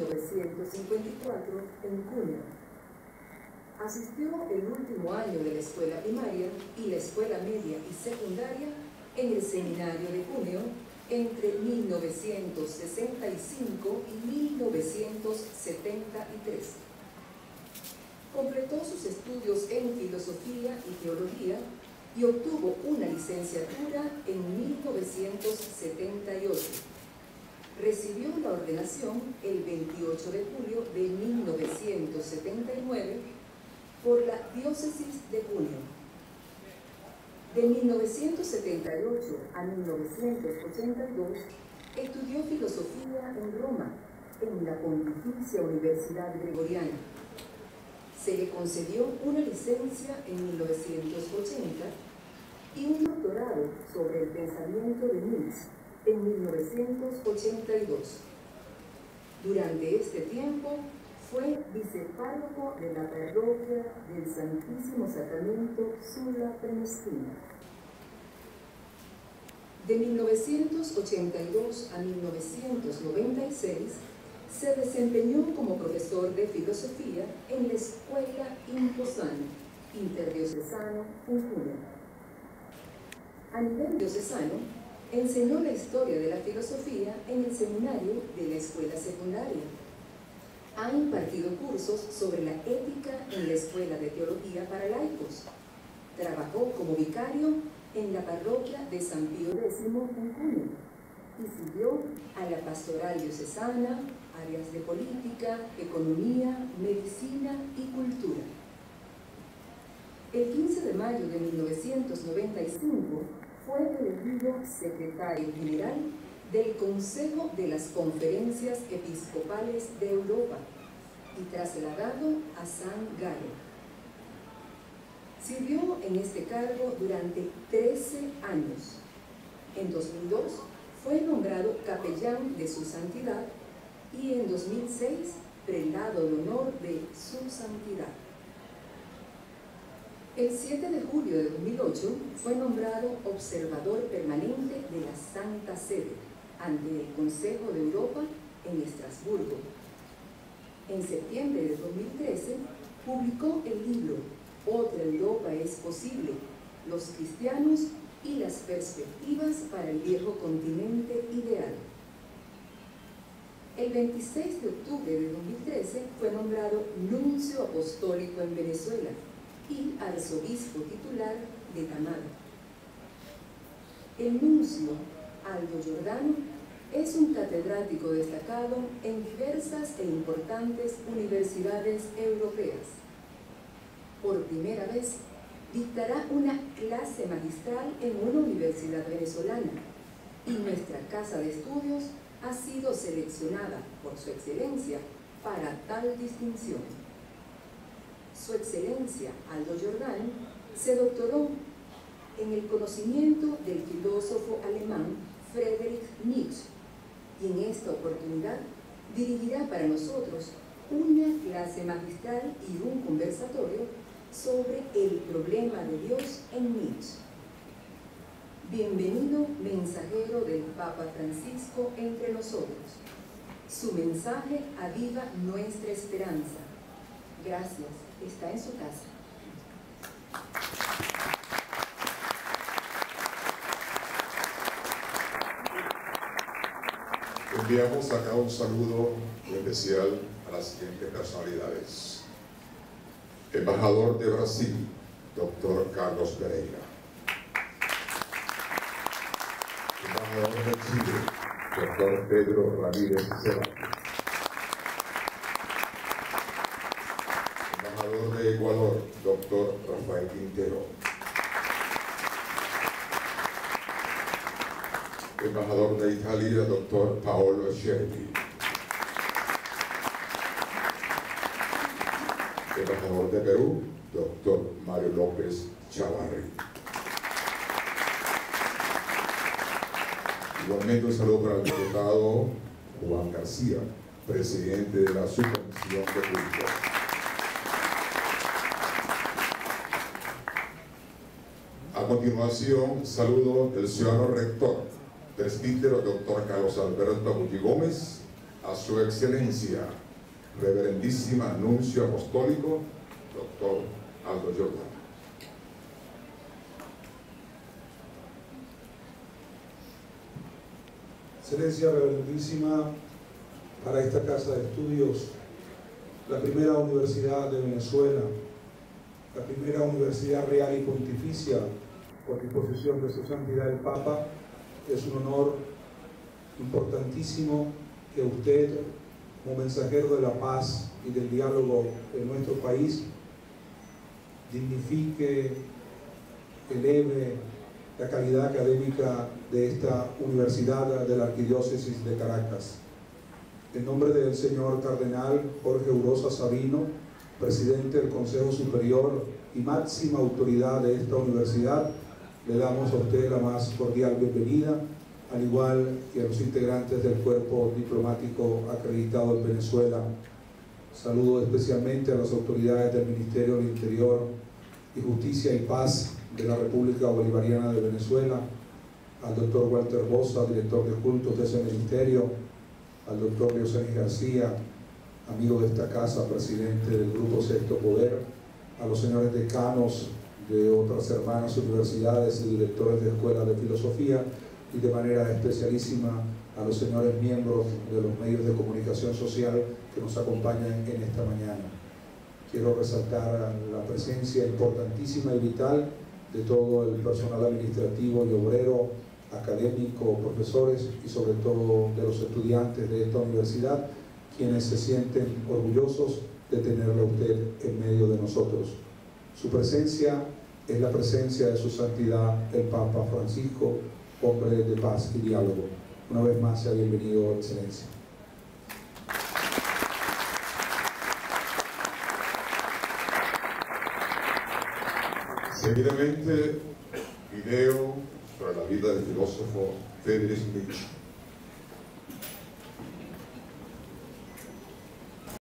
1954 en Cuneo. Asistió el último año de la escuela primaria y la escuela media y secundaria en el seminario de Cuneo entre 1965 y 1973. Completó sus estudios en filosofía y teología y obtuvo una licenciatura en 1978. Recibió la ordenación el 28 de julio de 1979 por la diócesis de Cuneo. De 1978 a 1982 estudió filosofía en Roma, en la Pontificia Universidad Gregoriana. Se le concedió una licencia en 1980 y un doctorado sobre el pensamiento de Nietzsche en 1982. Durante este tiempo fue vicepárroco de la parroquia del Santísimo Sacramento Sula Prenestina. De 1982 a 1996 se desempeñó como profesor de filosofía en la Escuela Imposano, interdiocesano en Cuneo. A nivel diocesano, enseñó la historia de la filosofía en el seminario de la escuela secundaria. Ha impartido cursos sobre la ética en la Escuela de Teología para laicos. Trabajó como vicario en la parroquia de San Pío X en Cuneo y siguió a la pastoral diocesana, áreas de política, economía, medicina y cultura. El 15 de mayo de 1995 fue elegido secretario general del Consejo de las Conferencias Episcopales de Europa y trasladado a San Galo. Sirvió en este cargo durante 13 años. En 2002 fue nombrado capellán de su santidad y en 2006 prelado de honor de su santidad. El 7 de julio de 2008 fue nombrado observador permanente de la Santa Sede ante el Consejo de Europa en Estrasburgo. En septiembre de 2013 publicó el libro Otra Europa es posible, los cristianos y las perspectivas para el viejo continente ideal. El 26 de octubre de 2013 fue nombrado nuncio apostólico en Venezuela y arzobispo titular de Tamar. El nuncio Aldo Giordano es un catedrático destacado en diversas e importantes universidades europeas. Por primera vez, dictará una clase magistral en una universidad venezolana y nuestra casa de estudios ha sido seleccionada por su excelencia para tal distinción. Su excelencia Aldo Giordano se doctoró en el conocimiento del filósofo alemán Friedrich Nietzsche y en esta oportunidad dirigirá para nosotros una clase magistral y un conversatorio sobre el problema de Dios en Nietzsche. Bienvenido mensajero del Papa Francisco entre nosotros. Su mensaje aviva nuestra esperanza. Gracias, está en su casa. Enviamos acá un saludo especial a las siguientes personalidades. Embajador de Brasil, Dr. Carlos Pereira. Embajador de Chile, Dr. Pedro Ramírez Serrano. Embajador de Ecuador, Dr. Rafael Quintero. Embajador de Italia, Dr. Paolo Scervi. Embajador de Perú, Dr. Mario López Chavarri. Igualmente un saludo para el diputado Juan García, presidente de la Subcomisión de Cultura. A continuación, saludo del ciudadano rector, presbítero Dr. Carlos Alberto Aguti Gómez, a su excelencia, reverendísima nuncio apostólico, doctor Aldo Giordano. Excelencia reverendísima, para esta casa de estudios, la primera universidad de Venezuela, la primera universidad real y pontificia, por disposición de su santidad el Papa, es un honor importantísimo que usted, como mensajero de la paz y del diálogo en nuestro país, dignifique, eleve la calidad académica de esta universidad de la Arquidiócesis de Caracas. En nombre del señor Cardenal Jorge Urosa Sabino, presidente del Consejo Superior y máxima autoridad de esta universidad, le damos a usted la más cordial bienvenida, al igual que a los integrantes del cuerpo diplomático acreditado en Venezuela. Saludo especialmente a las autoridades del Ministerio del Interior y Justicia y Paz de la República Bolivariana de Venezuela, al doctor Walter Bosa, director de cultos de ese ministerio, al doctor Leocenis García, amigo de esta casa, presidente del Grupo Sexto Poder, a los señores decanos de otras hermanas universidades y directores de escuelas de filosofía, y de manera especialísima a los señores miembros de los medios de comunicación social que nos acompañan en esta mañana. Quiero resaltar la presencia importantísima y vital de todo el personal administrativo y obrero, académico, profesores y sobre todo de los estudiantes de esta universidad, quienes se sienten orgullosos de tenerlo a usted en medio de nosotros. Su presencia es la presencia de su santidad el Papa Francisco, hombre de paz y diálogo. Una vez más, sea bienvenido, Excelencia. Seguidamente, video sobre la vida del filósofo Friedrich Nietzsche.